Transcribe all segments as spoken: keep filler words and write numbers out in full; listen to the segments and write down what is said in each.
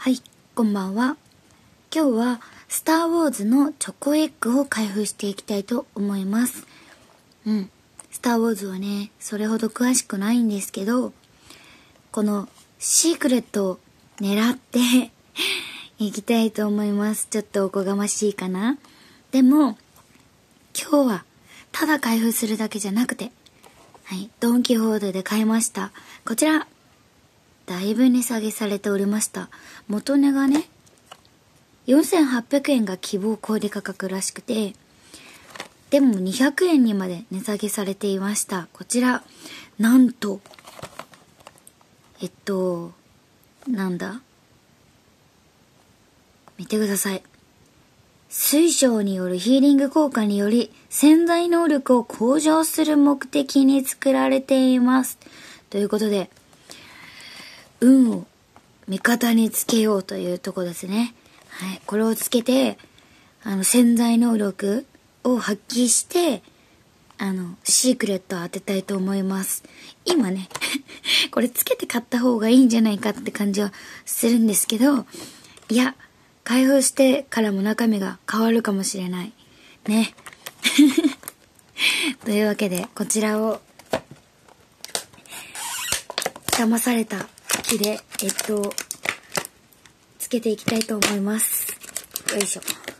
はい、こんばんは。今日はスターウォーズのチョコエッグを開封していきたいと思います。うん。スターウォーズはね、それほど詳しくないんですけど、このシークレットを狙っていきたいと思います。ちょっとおこがましいかな。でも、今日はただ開封するだけじゃなくて、はい、ドンキホーテで買いました。こちら、だいぶ値下げされておりました。元値がね、よんせんはっぴゃくえんが希望小売価格らしくて、でもにひゃくえんにまで値下げされていました。こちら、なんと、えっと、なんだ見てください。水晶によるヒーリング効果により潜在能力を向上する目的に作られています。ということで、運を味方につけようというとこですね。はい。これをつけて、あの、潜在能力を発揮して、あの、シークレットを当てたいと思います。今ね、これつけて買った方がいいんじゃないかって感じはするんですけど、いや、開封してからも中身が変わるかもしれない。ね。というわけで、こちらを、騙された木で、えっと、つけていきたいと思います。よいしょ。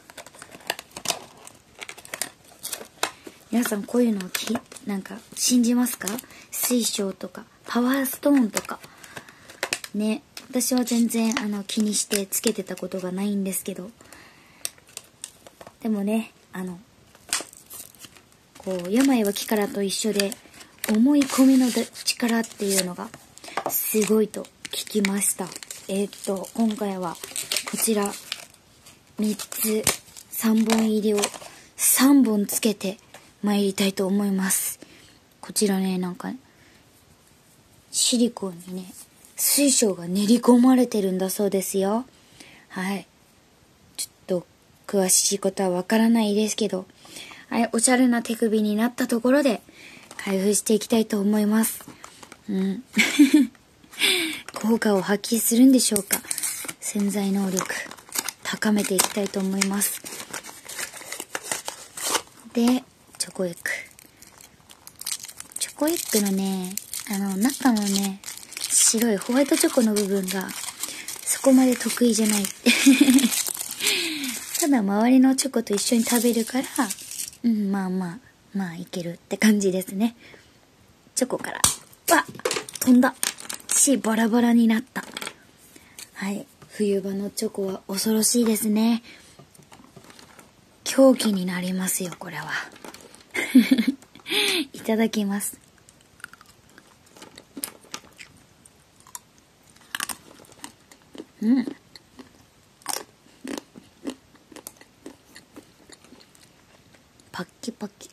皆さんこういうのをき、なんか、信じますか？水晶とか、パワーストーンとか。ね。私は全然、あの、気にしてつけてたことがないんですけど。でもね、あの、こう、病は気からと一緒で、思い込みの力っていうのが、すごいと聞きました。えー、っと、今回は、こちら、みっつ、さんぼん入りをさんぼんつけて参りたいと思います。こちらね、なんか、シリコンにね、水晶が練り込まれてるんだそうですよ。はい。ちょっと、詳しいことはわからないですけど、はい、おしゃれな手首になったところで、開封していきたいと思います。うん。効果を発揮するんでしょうか。潜在能力高めていきたいと思います。で、チョコエッグ。チョコエッグのね、あの中のね、白いホワイトチョコの部分がそこまで得意じゃない。ただ周りのチョコと一緒に食べるから、うん、まあまあまあいけるって感じですね。チョコからわっ飛んだし、バラバラになった。はい。冬場のチョコは恐ろしいですね。狂気になりますよ、これは。いただきます。うん。パッキパキ。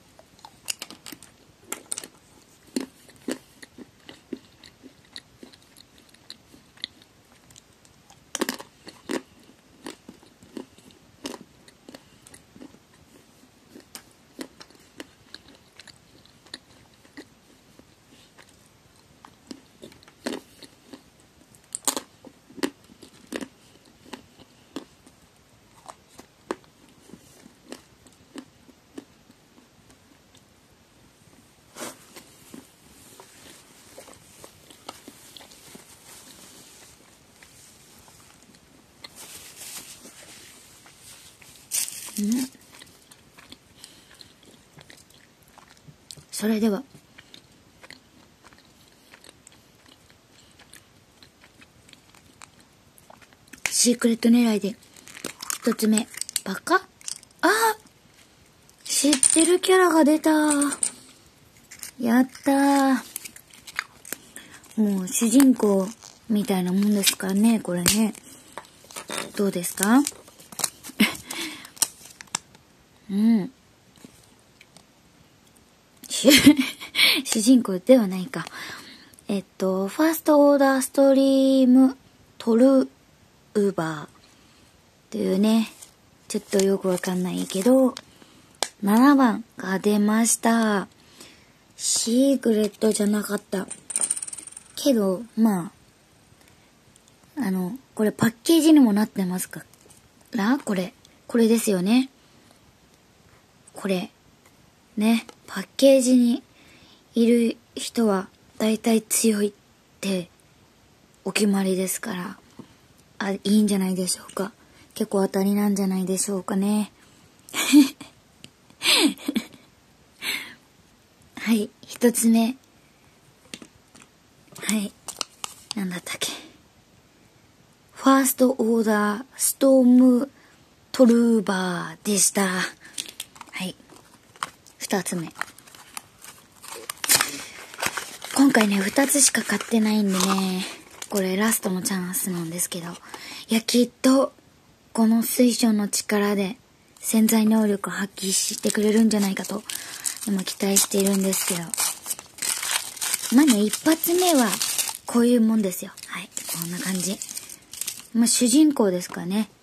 うん、それではシークレット狙いで一つ目、バカ？あ、知ってるキャラが出た。やったー。もう主人公みたいなもんですからね、これね。どうですか？うん。主人公ではないか。えっと、ファーストオーダーストリームトルーバーっていうね、ちょっとよくわかんないけど、ななばんが出ました。シークレットじゃなかった。けど、まあ、 あの、これパッケージにもなってますからこれ。これですよね。これ。ね。パッケージにいる人は大体強いってお決まりですから。あ、いいんじゃないでしょうか。結構当たりなんじゃないでしょうかね。はい。一つ目。はい。なんだったっけ。ファーストオーダーストームトルーバーでした。はい。二つ目。今回ね、二つしか買ってないんでね、これラストのチャンスなんですけど、いや、きっと、この水晶の力で潜在能力を発揮してくれるんじゃないかと、今期待しているんですけど。まあね、一発目は、こういうもんですよ。はい、こんな感じ。まあ、主人公ですかね。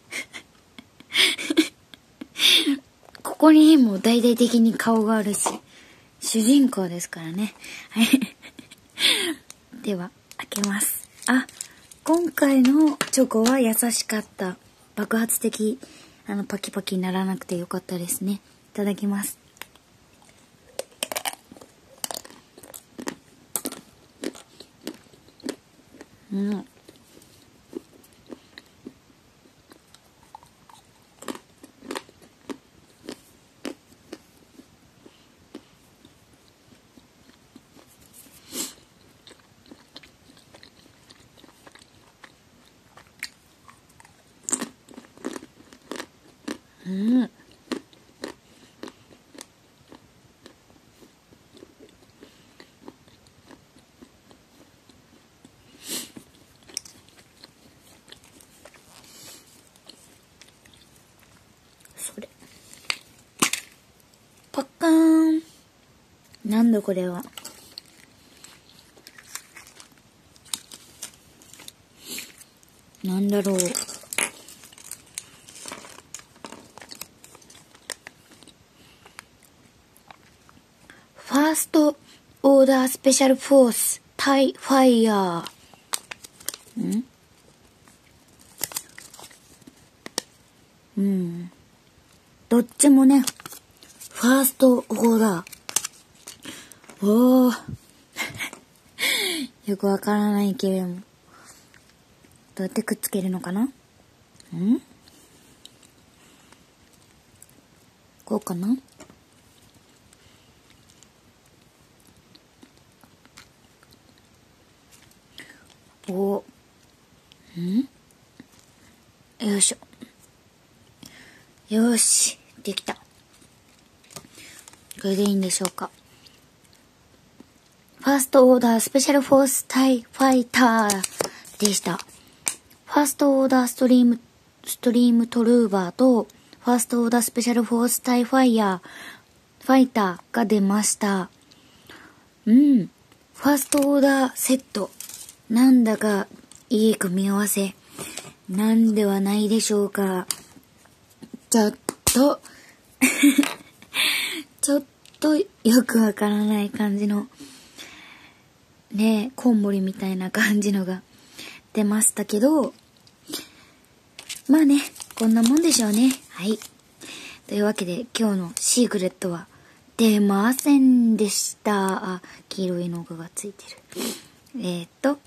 ここにも大々的に顔があるし、主人公ですからね。はい。では、開けます。あ、今回のチョコは優しかった。爆発的、あの、パキパキにならなくてよかったですね。いただきます。うん。うん。それ。パッカーン。なんだこれは。なんだろう。ファーストオーダースペシャルフォースタイファイヤー。んうん。どっちもね、ファーストオーダー。おー。よくわからないけれども。どうやってくっつけるのかな？ん？こうかな？おん？よいしょ。よーし、できた。これでいいんでしょうか。ファーストオーダースペシャルフォースタイファイターでした。ファーストオーダーストリーム、ストリームトルーバーと、ファーストオーダースペシャルフォースタイファイヤー、ファイターが出ました。うん。ファーストオーダーセット。なんだかいい組み合わせ。なんではないでしょうか。ちょっと、ちょっとよくわからない感じの、ねえ、コウモリみたいな感じのが出ましたけど、まあね、こんなもんでしょうね。はい。というわけで今日のシークレットは出ませんでした。あ、黄色いのがついてる。えー、っと、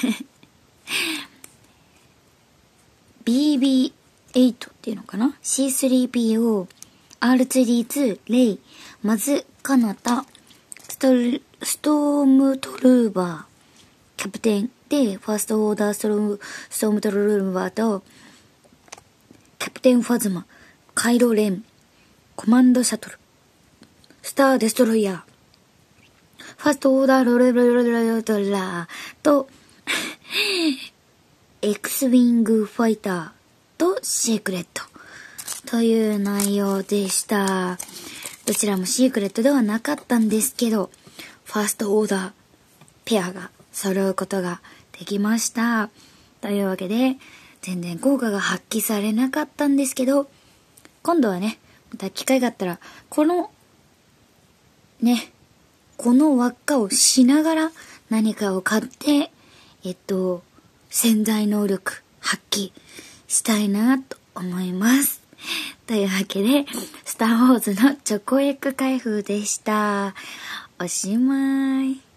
ビービーエイト っていうのかな ?シースリーピーオー、アールツーディーツー、レイ、マズ、カナタ、ストル、ストームトルーバー、キャプテンで、ファーストオーダーストーム、ストームトルーバーと、キャプテンファズマ、カイロレン、コマンドシャトル、スターデストロイヤー、ファーストオーダーロレロレロレドラーと、X ウィングファイターとシークレットという内容でした。どちらもシークレットではなかったんですけど、ファーストオーダーペアが揃うことができました。というわけで、全然効果が発揮されなかったんですけど、今度はね、また機会があったら、この、ね、この輪っかをしながら何かを買って、えっと、 潜在能力発揮したいなと思います。というわけで、スターウォーズのチョコエッグ開封でした。おしまい。